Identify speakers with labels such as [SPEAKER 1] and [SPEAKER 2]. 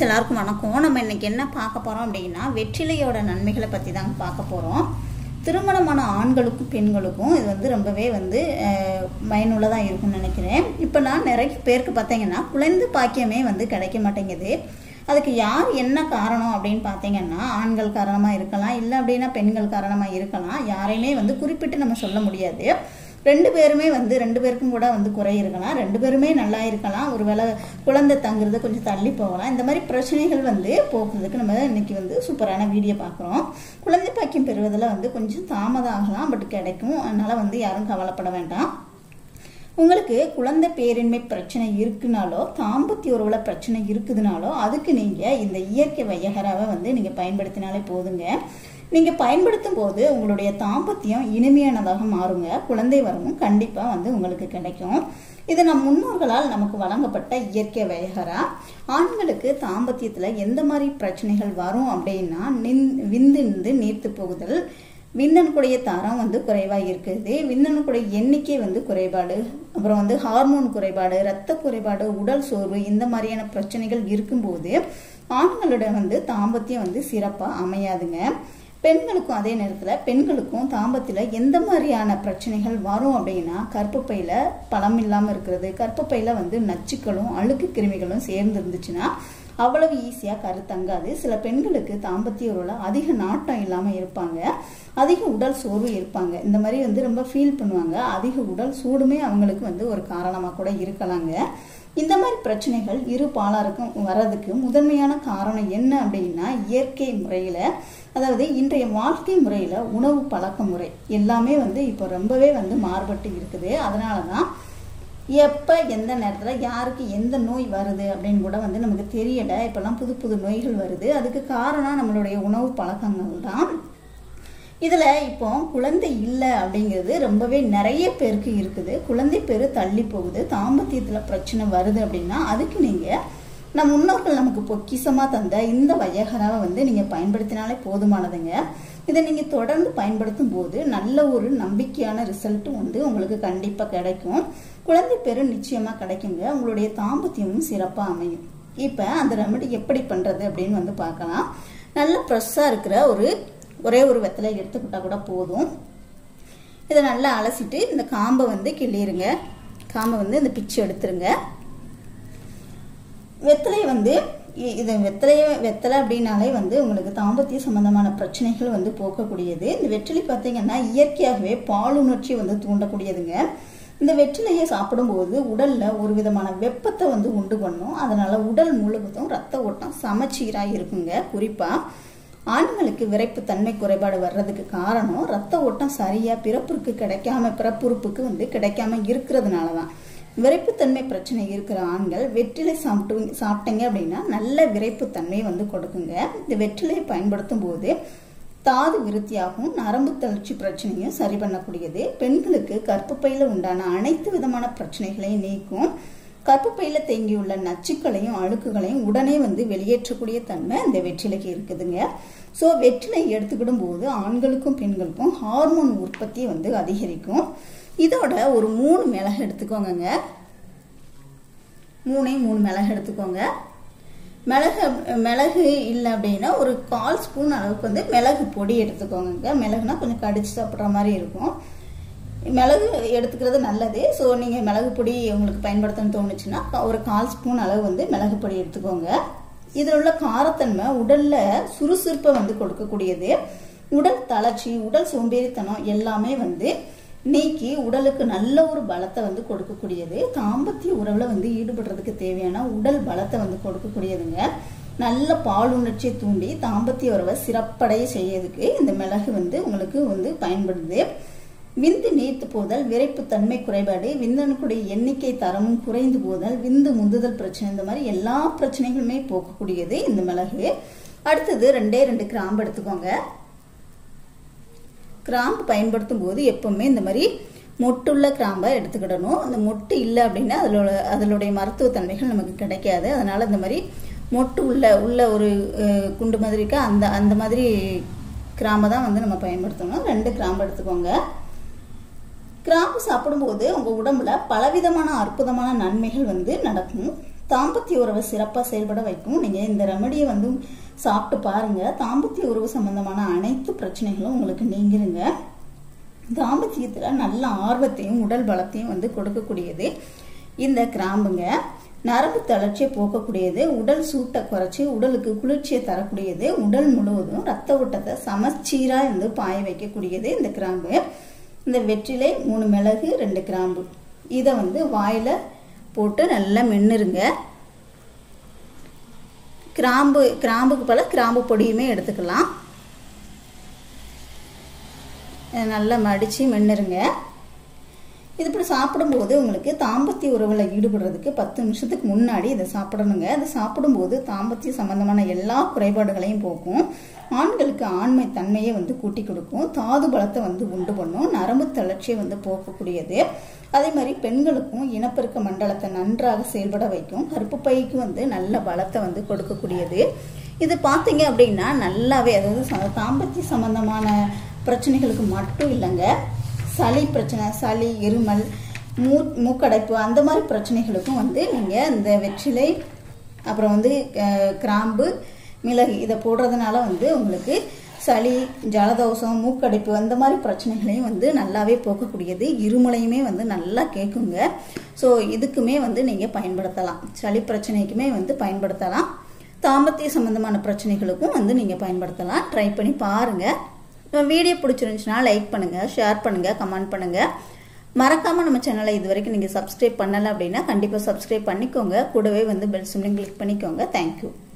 [SPEAKER 1] எல்லாருக்கும் வணக்கம். நம்ம இன்னைக்கு என்ன பார்க்க போறோம் அப்படின்னா வெற்றிலையோட நன்மைகளை பத்தி தான் பார்க்க போறோம். திருமணமான ஆண்களுக்கும் பெண்களுக்கும் இது ரொம்பவே பயனுள்ளதா இருக்கும்னு நினைக்கிறேன். இப்போ நான் நிறைய பேருக்கு பார்த்தீங்கன்னா குழந்தை பாக்கியமே கிடைக்க மாட்டேங்குது. அதுக்கு யார் என்ன காரணம் அப்படின்னு பார்த்தீங்கன்னா ஆண்கள் காரணமாக இருக்கலாம், இல்லை அப்படின்னா பெண்கள் காரணமாக இருக்கலாம். யாரையுமே குறிப்பிட்டு நம்ம சொல்ல முடியாது. ரெண்டு பேருமே ரெண்டு பேருக்கும் கூட குறை இருக்கலாம், ரெண்டு பேருமே நல்லா இருக்கலாம், ஒருவேளை குழந்தை தங்குறது கொஞ்சம் தள்ளி போகலாம். இந்த மாதிரி பிரச்சனைகள் போக்குறதுக்கு நம்ம இன்னைக்கு சூப்பரான வீடியோ பார்க்குறோம். குழந்தை பாக்கியம் பெறுவதில் கொஞ்சம் தாமதம் ஆகலாம், பட் கிடைக்கும். அதனால யாரும் கவலைப்பட வேண்டாம். உங்களுக்கு குழந்தை பேரின்மை பிரச்சனை இருக்குனாலோ தாம்பத்திய உறவுல பிரச்சனை இருக்குதுனாலோ அதுக்கு நீங்க இந்த இயற்கை வையகராவை நீங்க பயன்படுத்தினாலே போதுங்க. நீங்க பயன்படுத்தும் போது உங்களுடைய தாம்பத்தியம் இனிமையானதாக மாறுங்க. குழந்தை வரவும் கண்டிப்பா உங்களுக்கு கிடைக்கும். இது நம் முன்னோர்களால் நமக்கு வழங்கப்பட்ட இயற்கை வையகரா. ஆண்களுக்கு தாம்பத்தியத்துல எந்த மாதிரி பிரச்சனைகள் வரும் அப்படின்னா விந்து நீர்த்து போகுதல், விந்தணுக்குடைய தரம் குறைவாக இருக்குது, விந்தணுக்குடைய எண்ணிக்கை குறைபாடு, அப்புறம் ஹார்மோன் குறைபாடு, இரத்த குறைபாடு, உடல் சோர்வு, இந்த மாதிரியான பிரச்சனைகள் இருக்கும்போது ஆண்களோட தாம்பத்தியம் சிறப்பாக அமையாதுங்க. பெண்களுக்கும் அதே நேரத்தில் பெண்களுக்கும் தாம்பத்தியில் எந்த மாதிரியான பிரச்சனைகள் வரும் அப்படின்னா கர்ப்பப்பையில பலம் இல்லாமல் இருக்கிறது, கர்ப்பப்பையில நச்சுக்களும் அழுக்கு கிருமிகளும் சேர்ந்து இருந்துச்சுன்னா அவ்வளவு ஈஸியா கருத்தங்காது. சில பெண்களுக்கு தாம்பத்திய உறவுல அதிக நாட்டம் இல்லாம இருப்பாங்க, அதிக உடல் சோர்வு இருப்பாங்க. இந்த மாதிரி ரொம்ப ஃபீல் பண்ணுவாங்க. அதிக உடல் சூடுமே அவங்களுக்கு ஒரு காரணமா கூட இருக்கலாங்க. இந்த மாதிரி பிரச்சனைகள் இரு பாலாருக்கும் வர்றதுக்கு முதன்மையான காரணம் என்ன அப்படின்னா இயற்கை முறையில, அதாவது இன்றைய வாழ்க்கை முறையில உணவு பழக்க முறை எல்லாமே இப்போ ரொம்பவே மாறுபட்டு இருக்குது. அதனாலதான் எப்ப எந்த நேரத்துல யாருக்கு எந்த நோய் வருது அப்படின்னு கூட நமக்கு தெரியல. இப்பெல்லாம் புது புது நோய்கள் வருது. அதுக்கு காரணம் நம்மளுடைய உணவு பழக்கங்கள் தான். இதுல இப்போ குழந்தை இல்லை அப்படிங்கிறது ரொம்பவே நிறைய பேருக்கு இருக்குது. குழந்தை பேரு தள்ளி போகுது, தாம்பத்தியத்துல பிரச்சனை வருது அப்படின்னா அதுக்கு நீங்க நம் முன்னோர்கள் நமக்கு பொக்கிசமா தந்த இந்த வையகராவை நீங்க பயன்படுத்தினாலே போதுமானதுங்க. இதை நீங்க தொடர்ந்து பயன்படுத்தும் போது நல்ல ஒரு நம்பிக்கையான ரிசல்ட் உங்களுக்கு கண்டிப்பா கிடைக்கும். குழந்தை பேரு நிச்சயமா கிடைக்குங்க. உங்களுடைய தாம்பத்தியமும் சிறப்பா அமையும். இப்ப அந்த ரெமெடி எப்படி பண்றது அப்படின்னு பார்க்கலாம். நல்ல ஃப்ரெஷ்ஷா இருக்கிற ஒரே ஒரு வெத்தலை எடுத்துக்கிட்டா கூட போதும். இதை நல்லா அலசிட்டு இந்த காம்பை கிள்ளிருங்க. காம்பை இந்த பிச்சு எடுத்துருங்க. வெத்தலை இது வெத்தலை அப்படின்னாலே உங்களுக்கு தாம்பத்திய சம்பந்தமான பிரச்சனைகள் போக்கக்கூடியது. இந்த வெற்றிலை பார்த்தீங்கன்னா இயற்கையாகவே பாலுணர்ச்சி தூண்டக்கூடியதுங்க. இந்த வெற்றிலையை சாப்பிடும்போது உடல்ல ஒரு விதமான வெப்பத்தை உண்டு பண்ணும். அதனால உடல் முழுவதும் ரத்த ஓட்டம் சமச்சீரா இருக்குங்க. குறிப்பா ஆண்களுக்கு விரைப்பு தன்மை குறைபாடு வர்றதுக்கு காரணம் ரத்த ஓட்டம் சரியா பிறப்புறுப்புக்கு கிடைக்காம இருக்கிறதுனாலதான். விரைப்புத்தன்மை பிரச்சனை இருக்கிற ஆண்கள் வெற்றிலை சாப்பிட்டீங்க அப்படின்னா நல்ல விரைப்புத்தன்மை கொடுக்குங்க. இந்த வெற்றிலையை பயன்படுத்தும் போது தாது விருத்தியாகும், நரம்பு தளர்ச்சி பிரச்சனையும் சரி பண்ணக்கூடியது. பெண்களுக்கு கர்ப்பப்பையில உண்டான அனைத்து விதமான பிரச்சனைகளையும் நீக்கும். கர்ப்பப்பையில தேங்கியுள்ள நச்சுக்களையும் அழுக்குகளையும் உடனே வெளியேற்றக்கூடிய தன்மை இந்த வெற்றிலைக்கு இருக்குதுங்க. ஸோ வெற்றிலை எடுத்துக்கிடும் போது ஆண்களுக்கும் பெண்களுக்கும் ஹார்மோன் உற்பத்தி அதிகரிக்கும். இதோட ஒரு 3 மிளகு எடுத்துக்கோங்க. 3 மிளகு எடுத்துக்கோங்க. மிளகு இல்லை அப்படின்னா ஒரு 1/4 ஸ்பூன் அளவுக்கு மிளகு பொடி எடுத்துக்கோங்க. மிளகுனா கொஞ்சம் கடிச்சு சாப்பிட்ற மாதிரி இருக்கும். மிளகு எடுத்துக்கிறது நல்லது. ஸோ நீங்கள் மிளகு பொடி உங்களுக்கு பயன்படுத்தணும்னு தோணுச்சுன்னா ஒரு 1/4 ஸ்பூன் அளவு மிளகு பொடி எடுத்துக்கோங்க. இதில் உள்ள காரத்தன்மை உடல்ல சுறுசுறுப்பை கொடுக்கக்கூடியது. உடல் தளர்ச்சி, உடல் சோம்பேறித்தனம் எல்லாமே நீக்கி உடலுக்கு நல்ல ஒரு பலத்தை கொடுக்கக்கூடியது. தாம்பத்திய உறவுல ஈடுபடுறதுக்கு தேவையான உடல் பலத்தை கொடுக்கக்கூடியதுங்க. நல்ல பாலுணர்ச்சியை தூண்டி தாம்பத்திய உறவை சிறப்படைய செய்யறதுக்கு இந்த மிளகு உங்களுக்கு பயன்படுது. விந்து நீர்த்து போதல், விரைப்பு தன்மை குறைபாடு, விந்தணுக்குடைய எண்ணிக்கை தரமும் குறைந்து போதல், விந்து முந்துதல் பிரச்சனை, இந்த மாதிரி எல்லா பிரச்சனைகளுமே போக்கக்கூடியது இந்த மிளகு. அடுத்தது 2 கிராம்பு எடுத்துக்கோங்க. கிராம்பு பயன்படுத்தும் போது எப்பவுமே இந்த மாதிரி மொட்டுள்ள கிராம்பை எடுத்துக்கிடணும். அந்த மொட்டு இல்லை அப்படின்னா அதனுடைய மருத்துவ தன்மைகள் நமக்கு கிடைக்காது. அதனால இந்த மாதிரி மொட்டு உள்ள ஒரு குண்டு மாதிரி இருக்க அந்த மாதிரி கிராம்பை தான் நம்ம பயன்படுத்தணும். 2 கிராம்பு எடுத்துக்கோங்க. கிராம்பு சாப்பிடும்போது உங்க உடம்புல பலவிதமான அற்புதமான நன்மைகள் நடக்கும். தாம்பத்திய உறவை சிறப்பாக செயல்பட வைக்கும். நீங்கள் இந்த ரெமடியை வந்து சாப்பிட்டு பாருங்கள். தாம்பத்திய உறவு சம்பந்தமான அனைத்து பிரச்சனைகளும் உங்களுக்கு நீங்கிருங்க. தாம்பத்தியத்தில் நல்ல ஆர்வத்தையும் உடல் பலத்தையும் வந்து கொடுக்கக்கூடியது இந்த கிராம்புங்க. நரம்பு தளர்ச்சியை போக்கக்கூடியது, உடல் சூட்டை குறைச்சி உடலுக்கு குளிர்ச்சியை தரக்கூடியது, உடல் முழுவதும் ரத்த ஓட்டத்தை சமச்சீராக வந்து பாய வைக்கக்கூடியது இந்த கிராம்பு. இந்த வெற்றிலை 3 மிளகு 2 கிராம்பு இதை வந்து வாயில் போட்டு நல்லா மென்னுருங்க. கிராம்புக்கு பல கிராம்பு பொடியுமே எடுத்துக்கலாம். நல்லா மடித்து மென்னுருங்க. இது இப்படி சாப்பிடும்போது உங்களுக்கு தாம்பத்திய உறவில் ஈடுபடுறதுக்கு 10 நிமிஷத்துக்கு முன்னாடி இதை சாப்பிடணுங்க. அதை சாப்பிடும்போது தாம்பத்திய சம்பந்தமான எல்லா குறைபாடுகளையும் போக்கும். ஆண்களுக்கு ஆண்மை தன்மையை வந்து கூட்டி கொடுக்கும். தாது பலத்தை வந்து உண்டு பண்ணும். நரம்பு தளர்ச்சியை வந்து போக்கக்கூடியது. அதே மாதிரி பெண்களுக்கும் இனப்பெருக்க மண்டலத்தை நன்றாக செயல்பட வைக்கும். கருப்பு பைக்கு வந்து நல்ல பலத்தை வந்து கொடுக்கக்கூடியது. இது பார்த்தீங்க அப்படின்னா நல்லாவே, அதாவது தாம்பத்திய சம்பந்தமான பிரச்சனைகளுக்கு மட்டும் இல்லைங்க, சளி பிரச்சனை, சளி, இருமல், மூக்கடைப்பு அந்த மாதிரி பிரச்சனைகளுக்கும் வந்து நீங்கள் இந்த வெற்றிலை அப்புறம் வந்து கிராம்பு, மிளகு இதை போடுறதுனால வந்து உங்களுக்கு சளி, ஜலதோஷம், மூக்கடைப்பு அந்த மாதிரி பிரச்சனைகளையும் வந்து நல்லாவே போக்கக்கூடியது. இருமலையுமே வந்து நல்லா கேட்குங்க. ஸோ இதுக்குமே வந்து நீங்கள் பயன்படுத்தலாம். சளி பிரச்சனைக்குமே வந்து பயன்படுத்தலாம். தாம்பத்திய சம்பந்தமான பிரச்சனைகளுக்கும் வந்து நீங்கள் பயன்படுத்தலாம். ட்ரை பண்ணி பாருங்கள். வீடியோ பிடிச்சிருந்துச்சுன்னா லைக் பண்ணுங்கள், ஷேர் பண்ணுங்கள், கமெண்ட் பண்ணுங்கள். மறக்காமல் நம்ம சேனலை இது வரைக்கும் நீங்கள் சப்ஸ்கிரைப் பண்ணலை அப்படின்னா கண்டிப்பாக சப்ஸ்கிரைப் பண்ணிக்கோங்க. கூடவே வந்து பெல் சிம்லையும் கிளிக் பண்ணிக்கோங்க. தேங்க்யூ.